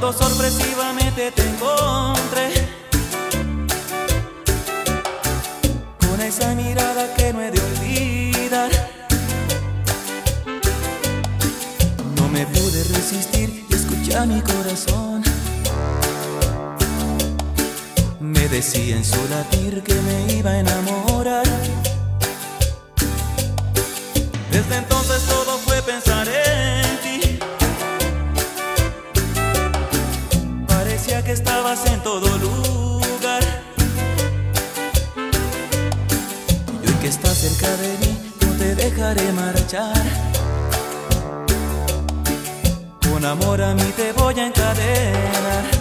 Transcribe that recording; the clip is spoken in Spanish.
cuando sorpresivamente te encontré, con esa mirada que no he de olvidar. No me pude resistir y escuché a mi corazón. Me decía en su latir que me iba a enamorar. Desde entonces todo fue pensar en ti. Parecía que estabas en todo lugar. Y hoy que estás cerca de mí, no te dejaré marchar. Con amor a mí te voy a encadenar.